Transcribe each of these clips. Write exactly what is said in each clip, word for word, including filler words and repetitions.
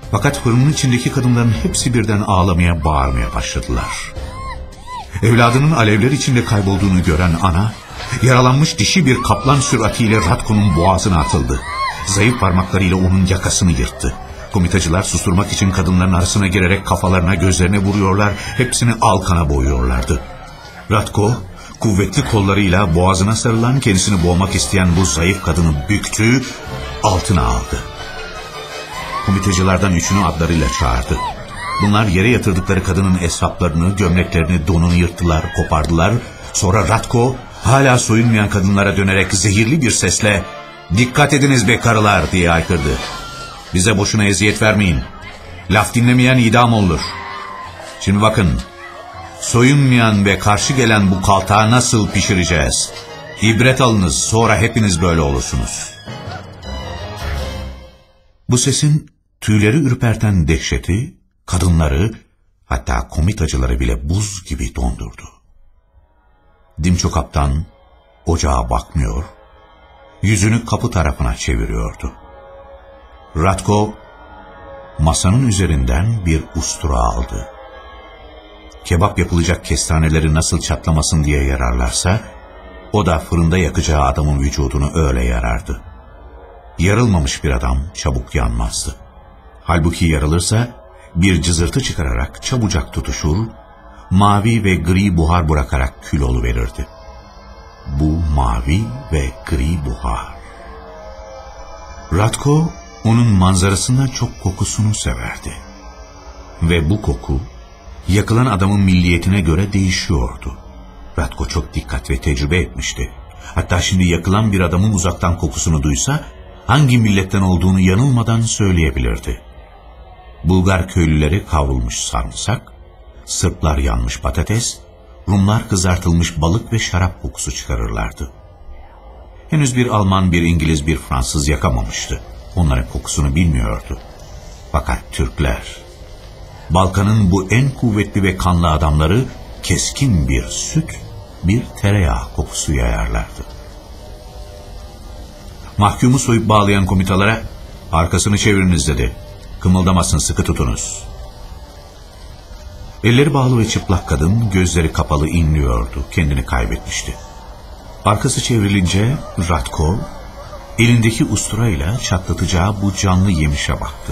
Fakat fırının içindeki kadınların hepsi birden ağlamaya, bağırmaya başladılar. Evladının alevler içinde kaybolduğunu gören ana, yaralanmış dişi bir kaplan süratiyle Ratko'nun boğazına atıldı. Zayıf parmaklarıyla onun yakasını yırttı. Komitacılar susturmak için kadınların arasına girerek kafalarına, gözlerine vuruyorlar, hepsini alkana boğuyorlardı. Ratko, kuvvetli kollarıyla boğazına sarılan, kendisini boğmak isteyen bu zayıf kadını büktü, altına aldı. Komitacılardan üçünü adlarıyla çağırdı. Bunlar yere yatırdıkları kadının esvaplarını, gömleklerini, donunu yırttılar, kopardılar. Sonra Ratko hala soyunmayan kadınlara dönerek zehirli bir sesle "Dikkat ediniz be karılar!" diye haykırdı. "Bize boşuna eziyet vermeyin. Laf dinlemeyen idam olur. Şimdi bakın, soyunmayan ve karşı gelen bu kaltağı nasıl pişireceğiz? İbret alınız, sonra hepiniz böyle olursunuz." Bu sesin tüyleri ürperten dehşeti, kadınları, hatta komitacıları bile buz gibi dondurdu. Dimço kaptan ocağa bakmıyor, yüzünü kapı tarafına çeviriyordu. Ratko masanın üzerinden bir ustura aldı. Kebap yapılacak kestaneleri nasıl çatlamasın diye yararlarsa, o da fırında yakacağı adamın vücudunu öyle yarardı. Yarılmamış bir adam çabuk yanmazdı. Halbuki yarılırsa bir cızırtı çıkararak çabucak tutuşur, mavi ve gri buhar bırakarak kül oluverirdi. Bu mavi ve gri buhar. Ratko onun manzarasından çok kokusunu severdi. Ve bu koku yakılan adamın milliyetine göre değişiyordu. Ratko çok dikkat ve tecrübe etmişti. Hatta şimdi yakılan bir adamın uzaktan kokusunu duysa hangi milletten olduğunu yanılmadan söyleyebilirdi. Bulgar köylüleri kavrulmuş sarımsak, Sırplar yanmış patates, Rumlar kızartılmış balık ve şarap kokusu çıkarırlardı. Henüz bir Alman, bir İngiliz, bir Fransız yakamamıştı. Onların kokusunu bilmiyordu. Fakat Türkler, Balkan'ın bu en kuvvetli ve kanlı adamları keskin bir süt, bir tereyağı kokusu yayarlardı. Mahkumu soyup bağlayan komitalara "Arkasını çeviriniz" dedi. "Kımıldamasın, sıkı tutunuz." Elleri bağlı ve çıplak kadın gözleri kapalı inliyordu. Kendini kaybetmişti. Arkası çevrilince Ratko elindeki usturayla çatlatacağı bu canlı yemişe baktı.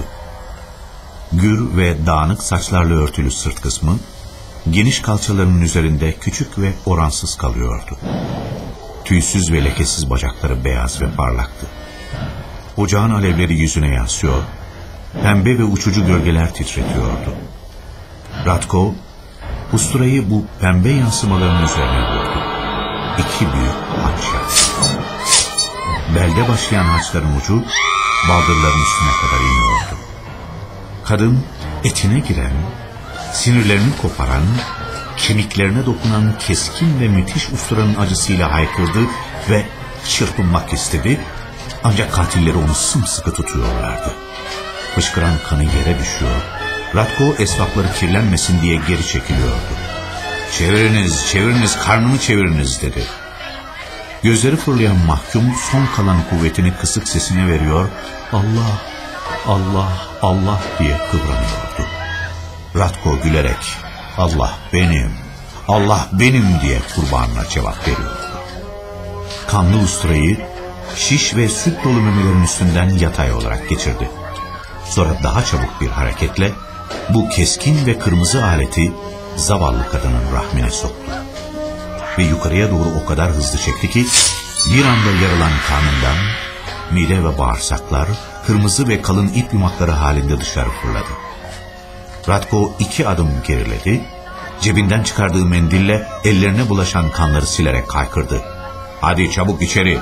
Gür ve dağınık saçlarla örtülü sırt kısmı geniş kalçalarının üzerinde küçük ve oransız kalıyordu. Tüysüz ve lekesiz bacakları beyaz ve parlaktı. Ocağın alevleri yüzüne yansıyor, pembe ve uçucu gölgeler titretiyordu. Ratko, usturayı bu pembe yansımaların üzerine vurdu. İki büyük haç yaptı. Belde başlayan haçların ucu baldırların üstüne kadar iniyordu. Kadın etine giren, sinirlerini koparan, kemiklerine dokunan keskin ve müthiş usturanın acısıyla haykırdı ve çırpınmak istedi. Ancak katilleri onu sımsıkı tutuyorlardı. Fışkıran kanı yere düşüyor. Ratko esvapları kirlenmesin diye geri çekiliyordu. "Çeviriniz, çeviriniz, karnımı çeviriniz" dedi. Gözleri fırlayan mahkum son kalan kuvvetini kısık sesine veriyor, "Allah, Allah, Allah" diye kıvranıyordu. Ratko gülerek "Allah benim, Allah benim" diye kurbanına cevap veriyordu. Kanlı usturayı şiş ve süt dolu memelerin üstünden yatay olarak geçirdi. Sonra daha çabuk bir hareketle bu keskin ve kırmızı aleti zavallı kadının rahmine soktu. Ve yukarıya doğru o kadar hızlı çekti ki bir anda yarılan karnından mide ve bağırsaklar kırmızı ve kalın ip yumakları halinde dışarı fırladı. Ratko iki adım geriledi, cebinden çıkardığı mendille ellerine bulaşan kanları silerek haykırdı. "Hadi çabuk içeri."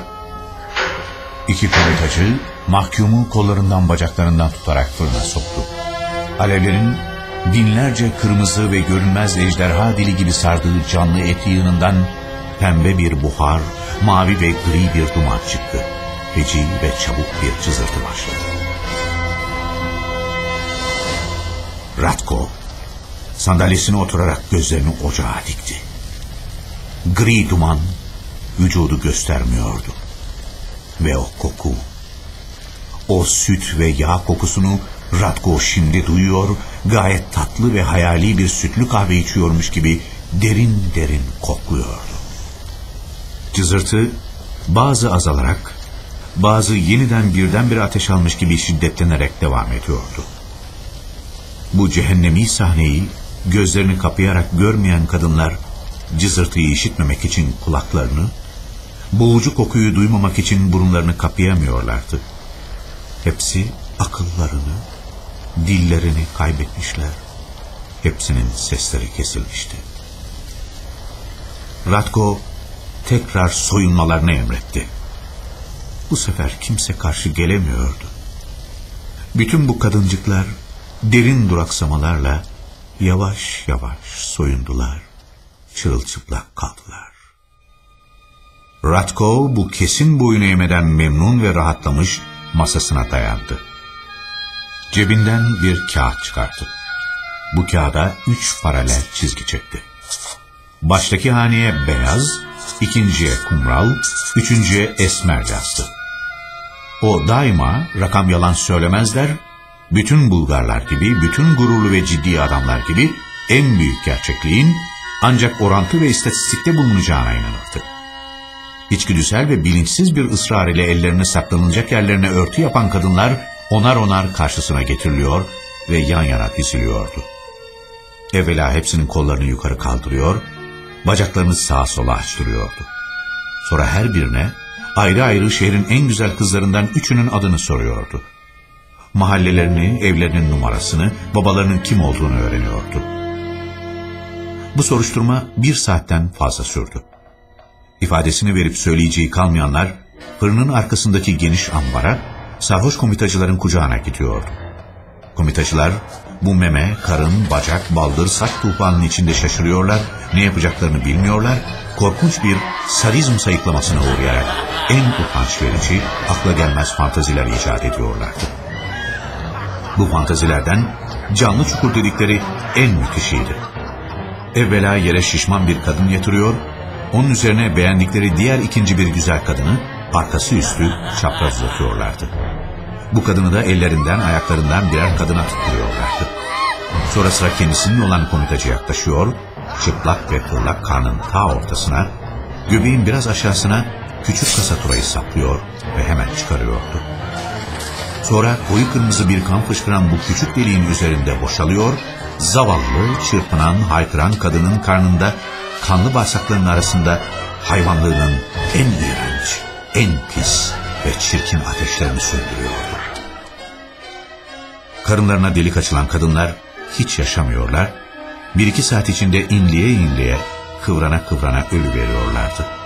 İki komitacı mahkumu kollarından bacaklarından tutarak fırına soktu. Alevlerin binlerce kırmızı ve görünmez ejderha dili gibi sardığı canlı et yığınından pembe bir buhar, mavi ve gri bir duman çıktı. Feci ve çabuk bir cızırtı başladı. Ratko sandalyesine oturarak gözlerini ocağa dikti. Gri duman vücudu göstermiyordu. Ve o koku, o süt ve yağ kokusunu Radko şimdi duyuyor, gayet tatlı ve hayali bir sütlü kahve içiyormuş gibi derin derin kokluyordu. Cızırtı bazı azalarak, bazı yeniden birdenbire ateş almış gibi şiddetlenerek devam ediyordu. Bu cehennemi sahneyi gözlerini kapayarak görmeyen kadınlar, cızırtıyı işitmemek için kulaklarını, boğucu kokuyu duymamak için burunlarını kapayamıyorlardı. Hepsi akıllarını, dillerini kaybetmişler. Hepsinin sesleri kesilmişti. Radko tekrar soyunmalarını emretti. Bu sefer kimse karşı gelemiyordu. Bütün bu kadıncıklar derin duraksamalarla yavaş yavaş soyundular, çırılçıplak kaldılar. Radko bu kesin boyun eğmeden memnun ve rahatlamış masasına dayandı. Cebinden bir kağıt çıkarttı. Bu kağıda üç paralel çizgi çekti. Baştaki haneye beyaz, ikinciye kumral, üçüncüye esmer yazdı. O daima rakam yalan söylemezler, bütün Bulgarlar gibi, bütün gururlu ve ciddi adamlar gibi en büyük gerçekliğin ancak orantı ve istatistikte bulunacağına inanırdı. İçgüdüsel ve bilinçsiz bir ısrar ile ellerini saklanılacak yerlerine örtü yapan kadınlar onar onar karşısına getiriliyor ve yan yana diziliyordu. Evvela hepsinin kollarını yukarı kaldırıyor, bacaklarını sağa sola açtırıyordu. Sonra her birine ayrı ayrı şehrin en güzel kızlarından üçünün adını soruyordu. Mahallelerini, evlerinin numarasını, babalarının kim olduğunu öğreniyordu. Bu soruşturma bir saatten fazla sürdü. İfadesini verip söyleyeceği kalmayanlar fırının arkasındaki geniş ambara, sarhoş komitacıların kucağına gidiyordu. Komitacılar bu meme, karın, bacak, baldır, saç tuğpanının içinde şaşırıyorlar, ne yapacaklarını bilmiyorlar, korkunç bir sadizm sayıklamasına uğrayarak en utanç verici, akla gelmez fantaziler icat ediyorlardı. Bu fantazilerden canlı çukur dedikleri en müthişiydi. Evvela yere şişman bir kadın yatırıyor, onun üzerine beğendikleri diğer ikinci bir güzel kadını arkası üstü çapraz uzatıyorlardı. Bu kadını da ellerinden, ayaklarından birer kadına tutturuyorlardı. Sonra sıra kendisinin olan komitacı yaklaşıyor, çıplak ve pırlak karnın ta ortasına, göbeğin biraz aşağısına küçük kasaturayı saplıyor ve hemen çıkarıyordu. Sonra koyu kırmızı bir kan fışkıran bu küçük deliğin üzerinde boşalıyor, zavallı, çırpınan, haykıran kadının karnında kanlı bağırsaklarının arasında hayvanlığının en iğrenç, en pis ve çirkin ateşlerini söndürüyordu. Karınlarına delik açılan kadınlar hiç yaşamıyorlar, bir iki saat içinde inliye inliye, kıvrana kıvrana ölü veriyorlardı.